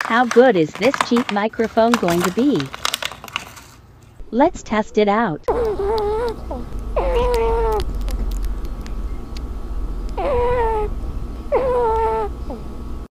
How good is this cheap microphone going to be? Let's test it out.